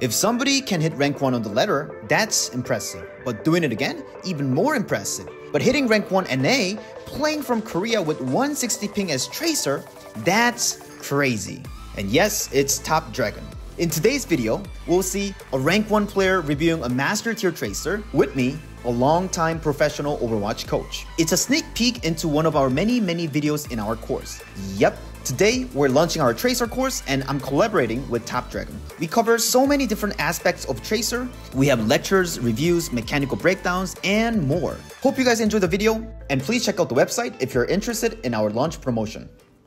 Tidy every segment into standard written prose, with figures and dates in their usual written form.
If somebody can hit rank 1 on the ladder, that's impressive. But doing it again, even more impressive. But hitting rank 1 NA, playing from Korea with 160 ping as Tracer, that's crazy. And yes, it's Top Dragon. In today's video, we'll see a rank 1 player reviewing a master tier Tracer with me, a long-time professional Overwatch coach. It's a sneak peek into one of our many videos in our course. Yep, today we're launching our Tracer course and I'm collaborating with Top Dragon. We cover so many different aspects of Tracer. We have lectures, reviews, mechanical breakdowns, and more. Hope you guys enjoy the video and please check out the website if you're interested in our launch promotion.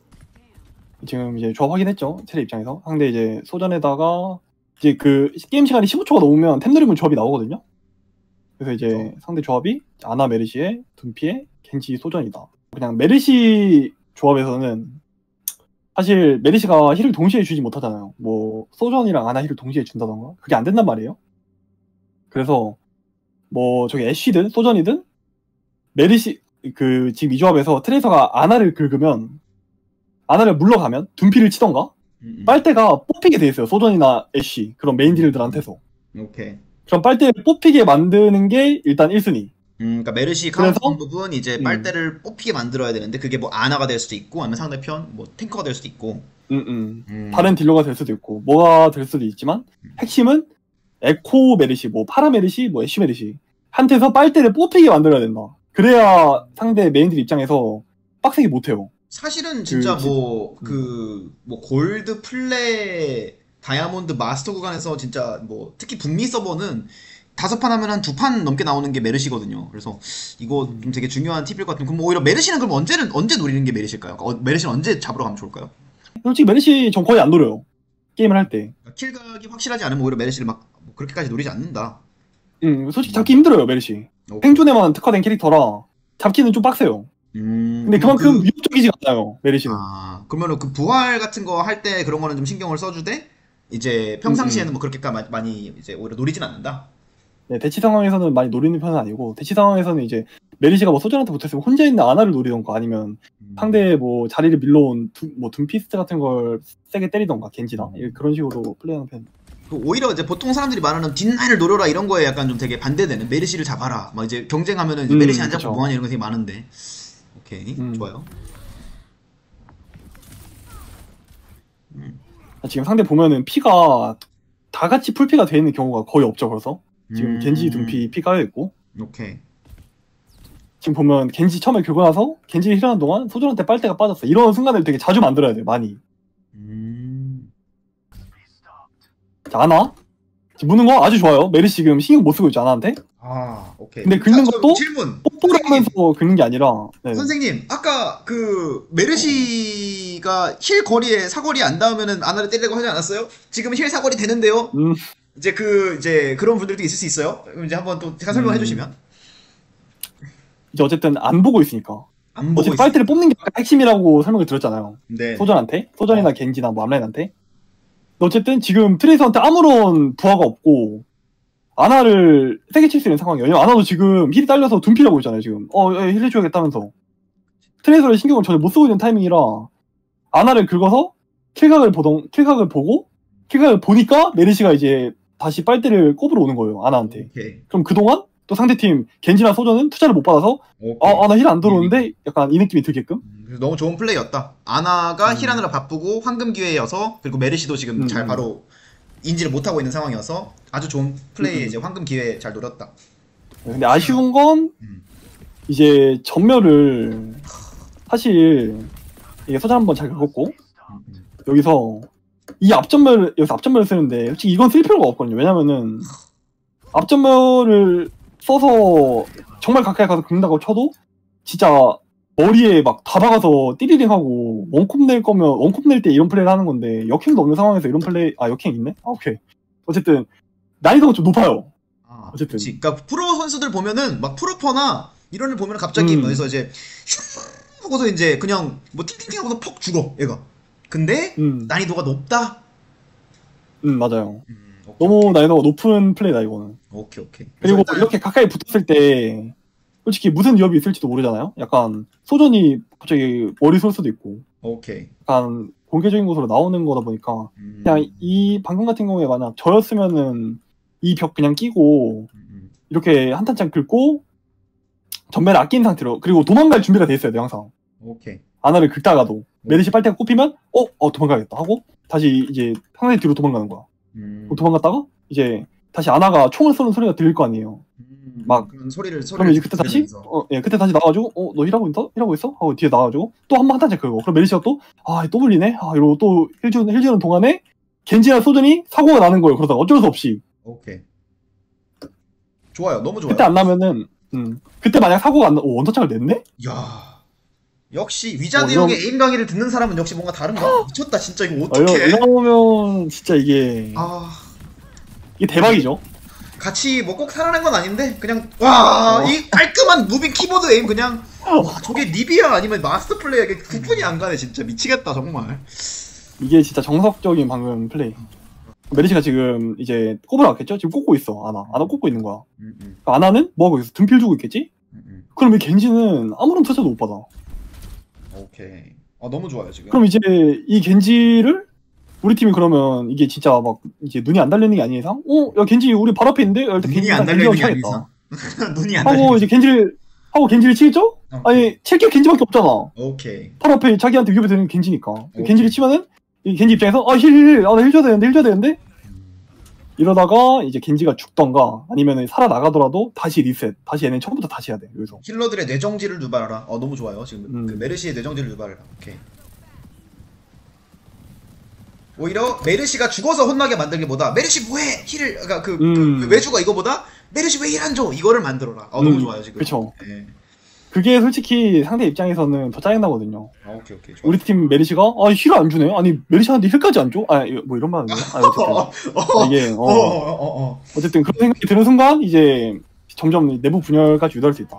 지금 이제 조합 확인했죠. 테레 입장에서 상대 이제 소전에다가 이제 그 게임 시간이 15초가 넘으면 템 누르면 조합이 나오거든요. 그래서 이제 상대 조합이 아나 메르시에 둠피에 겐지 소전이다. 그냥 메르시 조합에서는 사실 메르시가 힐을 동시에 주지 못하잖아요. 뭐 소전이랑 아나 힐을 동시에 준다던가 그게 안 된단 말이에요. 그래서 뭐 저기 애쉬든 소전이든 메르시 그 지금 이 조합에서 트레이서가 아나를 긁으면 아나를 물러가면 둠피를 치던가 빨대가 뽑히게 돼 있어요. 소전이나 애쉬 그런 메인 딜들한테서. 오케이. 그럼 빨대를 뽑히게 만드는 게 일단 1순위. 그러니까 메르시 카운터 부분 이제 빨대를 뽑히게 만들어야 되는데 그게 뭐 아나가 될 수도 있고 아니면 상대편 뭐 탱커가 될 수도 있고 다른 딜러가 될 수도 있고 뭐가 될 수도 있지만 핵심은 에코 메르시, 뭐 파라 메르시, 뭐 애쉬 메르시 한테서 빨대를 뽑히게 만들어야 된다. 그래야 상대 메인들 입장에서 빡세게 못해요. 사실은 진짜 뭐 골드 플레이 다이아몬드 마스터 구간에서 진짜 뭐 특히 북미 서버는 5판 하면 한 2판 넘게 나오는 게 메르시거든요. 그래서 이거 좀 되게 중요한 팁일 것 같은데 그럼 오히려 메르시는 그럼 언제 노리는 게 메르시일까요? 메르시는 언제 잡으러 가면 좋을까요? 솔직히 메르시 전 거의 안 노려요. 게임을 할 때. 그러니까 킬각이 확실하지 않으면 오히려 메르시를 막 그렇게까지 노리지 않는다. 솔직히 잡기 힘들어요 메르시. 생존에만 특화된 캐릭터라 잡기는 좀 빡세요. 근데 그만큼 위협적이지 않아요 메르시는. 아 그러면은 그 부활 같은 거 할 때 그런 거는 좀 신경을 써주되 이제 평상시에는 뭐 그렇게까지 많이 이제 오히려 노리진 않는다. 네, 대치 상황에서는 많이 노리는 편은 아니고 대치 상황에서는 이제 메르시가 뭐 소전한테 붙었으면 혼자 있는 아나를 노리던가 아니면 상대 뭐 자리를 밀러온 뭐 둠피스트 같은 걸 세게 때리던가 겐지나 그런 식으로 플레이하는 편. 오히려 이제 보통 사람들이 말하는 뒷날을 노려라 이런 거에 약간 좀 되게 반대되는 메르시를 잡아라 막 이제 경쟁하면은 이제 메르시 안 잡고 뭐하냐 이런 거 되게 많은데. 오케이 좋아요. 지금 상대 보면은 피가 다 같이 풀피가 돼 있는 경우가 거의 없죠. 그래서 지금 겐지 둠피 피 까여 있고. 오케이. 지금 보면 겐지 처음에 긁고 나서 겐지 힐하는 동안 소전한테 빨대가 빠졌어. 이런 순간을 되게 자주 만들어야 돼. 많이. 자, 아나 무는 거 아주 좋아요. 메르시 지금 신경 못 쓰고 있죠 아나한테. 아 오케이. 근데 긁는 것도 질문. 뽀뽀를 하면서 긁는 게 아니라. 네. 선생님 아까 그 메르시가 힐 거리에 사거리 안 닿으면은 아나를 때리려고 하지 않았어요? 지금 힐 사거리 되는데요? 이제 그런 분들도 있을 수 있어요. 이제 한번 또 제가 설명해 주시면. 이제 어쨌든 안 보고 있으니까. 어쨌든 빨대를 뽑는 게 핵심이라고 설명을 드렸잖아요. 네. 소전이나 겐지나 뭐 암라인한테. 어쨌든 지금 트레이서한테 아무런 부하가 없고 아나를 세게 칠 수 있는 상황이에요. 왜냐면 아나도 지금 힐이 딸려서 둠피라고 있잖아요. 지금 힐 해줘야겠다면서 트레이서를 신경을 전혀 못 쓰고 있는 타이밍이라 아나를 긁어서 킬각을 보니까 메르시가 이제 다시 빨대를 꼽으러 오는 거예요 아나한테. 오케이. 그럼 그동안 또 상대팀 겐지나 소전은 투자를 못 받아서 나 힐 안 들어오는데 약간 이 느낌이 들게끔. 너무 좋은 플레이였다. 아나가 힐하느라 바쁘고 황금 기회여서 그리고 메르시도 지금 잘 바로 인지를 못하고 있는 상황이어서 아주 좋은 플레이 이제 황금 기회 잘 노렸다. 근데 아쉬운 건 이제 전멸을 사실 이게 소전 한번 잘 긁었고 여기서 앞전멸을 쓰는데 솔직히 이건 쓸 필요가 없거든요. 왜냐면은 앞전멸을 써서 정말 가까이 가서 긁는다고 쳐도 진짜 머리에 막 다 박아서 띠리링 하고 원컵 낼 거면 원컵 낼 때 이런 플레이를 하는 건데 역행도 없는 상황에서 이런 플레이 역행 있네? 오케이. 어쨌든 난이도가 좀 높아요. 어쨌든. 그치. 그러니까 프로 선수들 보면은 막 프로퍼나 이런 애 보면은 갑자기 어디서 이제 슉 하고서 이제 그냥 뭐 팅팅팅 하고서 퍽 죽어 얘가. 근데 난이도가 높다. 맞아요. 너무 난이도가 높은 플레이다 이거는. 오케이. 그리고 일단... 이렇게 가까이 붙었을 때 솔직히 무슨 위협이 있을지도 모르잖아요. 약간 소전이 갑자기 머리 쏠 수도 있고 오케이. 약간 공개적인 곳으로 나오는 거다 보니까 그냥 이 방금 같은 경우에 만약 저였으면은 이 벽 그냥 끼고 이렇게 한탄창 긁고 전멸을 아낀 상태로 그리고 도망갈 준비가 돼 있어야 돼 항상. 오케이. 아나를 긁다가도 메르시 빨대가 꼽히면 도망가야겠다 하고 다시 이제 상대 뒤로 도망가는 거야. 도망갔다가 이제 다시 아나가 총을 쏘는 소리가 들릴 거 아니에요. 막 그런 소리를 그러면 이제 그때 다시 그때 다시 나가지고 너 힐하고 있어? 하고 뒤에 나가지고 또 한 번 한탄씩 긁고 그럼 메르시가 또 또 불리네 이러고 또 힐 주는 동안에 겐지나 소전이 사고가 나는 거예요. 그러다가 어쩔 수 없이. 오케이. 좋아요. 너무 좋아요. 그때 안 나면은 그때 만약 사고가 안 나 원터창을 냈네? 야. 역시 위자드 형의 에임 강의를 듣는 사람은 역시 뭔가 다른가? 미쳤다 진짜 이거 어떡해. 이러면 진짜 이게 이게 대박이죠. 같이 뭐 꼭 살아낸 건 아닌데 그냥 이 깔끔한 무빙 키보드 에임 그냥 와 저게 리비아 아니면 마스터 플레이에게 구분이 안 가네 진짜 미치겠다 정말. 이게 진짜 정석적인 방금 플레이. 메리시가 지금 이제 꼽으러 갔겠죠? 지금 꼽고 있어. 아나 꼽고 있는 거야. 아나는 뭐 하고 있어? 등필 주고 있겠지? 그럼 이 겐지는 아무런 터쳐도 못 받아. 오케이. 너무 좋아요 지금. 그럼 이제 이 겐지를 우리 팀이 그러면 이게 진짜 막 이제 눈이 안 달리는 게 아닌 이상 야 겐지 우리 바로 앞에 있는데? 일단 눈이 안 달리는 게 아닌 이상 눈이 안 달리는 하고 이제 겐지를 치겠죠? 아니 칠게 겐지밖에 없잖아. 오케이. 바로 앞에 자기한테 위협이 되는 겐지니까. 겐지를 치면은 이 겐지 입장에서 나 힐 줘야 되는데 이러다가 이제 겐지가 죽던가 아니면 살아나가더라도 다시 리셋 다시 얘네 처음부터 다시 해야 돼 여기서. 힐러들의 뇌정지를 유발하라. 너무 좋아요 지금. 그 메르시의 뇌정지를 유발해라. 오케이. 오히려 메르시가 죽어서 혼나게 만들기보다 메르시 뭐해 힐을 그러니까 왜 죽어 이거보다 메르시 왜 힐 안 줘 이거를 만들어라. 너무 좋아요 지금. 그쵸. 네. 그게 솔직히 상대 입장에서는 더 짜증나거든요. 오케이. 좋아. 우리 팀 메르시가 힐을 안 주네. 아니 메르시한테 힐까지 안 줘? 뭐 이런 말은 어쨌든 어쨌든 그런 생각이 드는 순간 이제 점점 내부 분열까지 유도할 수 있다.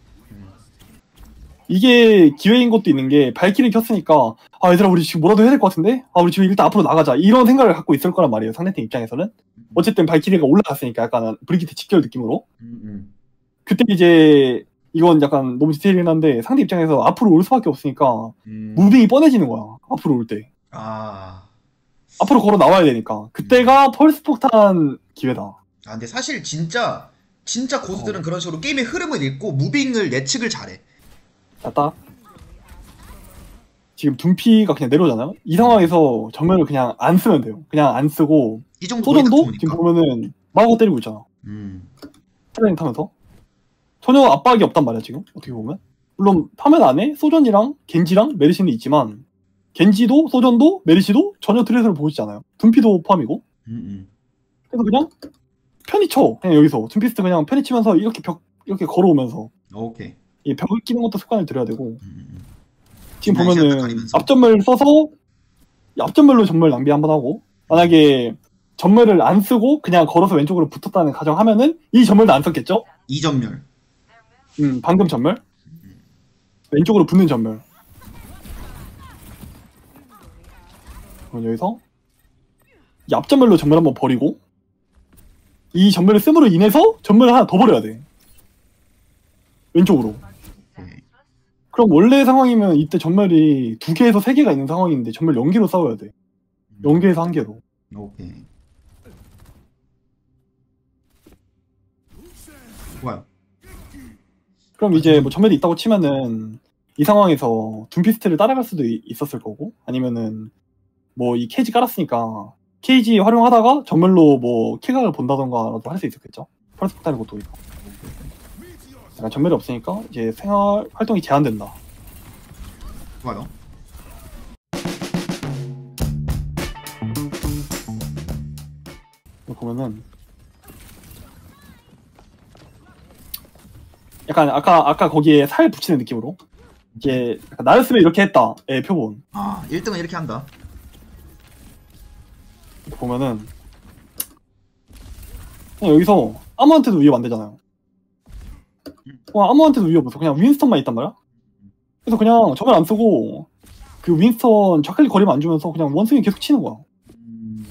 이게 기회인 것도 있는 게 발키를 켰으니까 얘들아 우리 지금 뭐라도 해야 될 것 같은데? 우리 지금 일단 앞으로 나가자 이런 생각을 갖고 있을 거란 말이에요 상대팀 입장에서는. 어쨌든 발키리가 올라갔으니까 약간 브리기테 직결 느낌으로. 그때 이제 이건 약간 너무 디테일이긴 한데 상대 입장에서 앞으로 올 수밖에 없으니까 무빙이 뻔해지는 거야 앞으로 올 때. 앞으로 걸어 나와야 되니까 그때가 펄스 폭탄 기회다. 근데 사실 진짜 고수들은 그런 식으로 게임의 흐름을 읽고 무빙을 예측을 잘해. 딱 지금 둔피가 그냥 내려오잖아요. 이 상황에서 정면을 그냥 안 쓰면 돼요. 그냥 안 쓰고 이 정도 소전도 지금 보면은 마구 때리고 있잖아. 트레인 타면서 전혀 압박이 없단 말이야 지금 어떻게 보면. 물론 화면 안에 소전이랑 겐지랑 메르시는 있지만 겐지도 소전도 메르시도 전혀 트레이서를 보이지 않아요. 둔피도 포함이고. 그래서 그냥 편히 쳐. 그냥 여기서 둔피스트 그냥 편히 치면서 이렇게 이렇게 걸어오면서 오케이. 이 벽을 끼는 것도 습관을 들여야 되고. 지금 보면은 앞전멸 써서 앞전멸로 전멸 낭비 한번 하고 만약에 전멸을 안 쓰고 그냥 걸어서 왼쪽으로 붙었다는 가정하면은 이 전멸도 안 썼겠죠? 이 전멸. 방금 전멸. 왼쪽으로 붙는 전멸. 그럼 여기서 이 앞전멸로 전멸 한번 버리고 이 전멸을 씀으로 인해서 전멸을 하나 더 버려야 돼. 왼쪽으로. 그럼 원래 상황이면 이때 전멸이 2개에서 3개가 있는 상황인데 전멸 0개로 싸워야 돼. 0개에서 1개로. 오케이. 좋아요. 그럼 이제 뭐 전멸이 있다고 치면은 이 상황에서 둠피스트를 따라갈 수도 있었을 거고 아니면은 뭐 이 케이지 깔았으니까 케이지 활용하다가 전멸로 뭐 킬각을 본다던가라도 할 수 있었겠죠. 펄스 폭탄을 곧 도니까. 약간 전멸이 없으니까 이제 생활 활동이 제한된다. 좋아요. 보면은 약간 아까 거기에 살 붙이는 느낌으로 이제 나였으면 이렇게 했다의 표본. 1등은 이렇게 한다. 보면은 그냥 여기서 아무한테도 위협 안 되잖아요. 아무한테도 위협 없어. 그냥 윈스턴만 있단 말이야. 그래서 그냥 전멸 안 쓰고 그 윈스턴 좌클릭 거리만 안 주면서 그냥 원스윙 계속 치는 거야.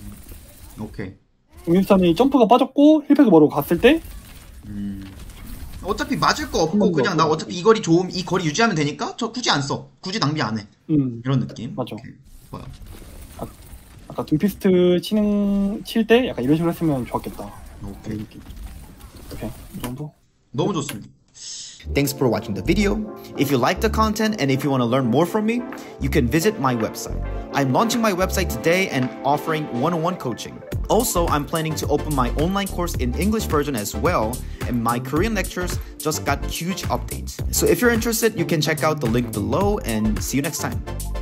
오케이. 윈스턴이 점프가 빠졌고 힐팩을 먹으러 갔을 때 어차피 맞을 거 없고 그냥 나 어차피 이 거리 좋음 이 거리 유지하면 되니까 저 굳이 안 써. 굳이 낭비 안 해. 이런 느낌. 맞아. 오케이. 좋아요. 아까 둠피스트 칠 때 약간 이런 식으로 했으면 좋았겠다. 오케이. 오케이. 이 정도? 너무 좋습니다. Thanks for watching the video. If you like the content and if you want to learn more from me, you can visit my website. I'm launching my website today and offering one-on-one coaching. Also, I'm planning to open my online course in English version as well, and my Korean lectures just got huge updates. So if you're interested, you can check out the link below and see you next time.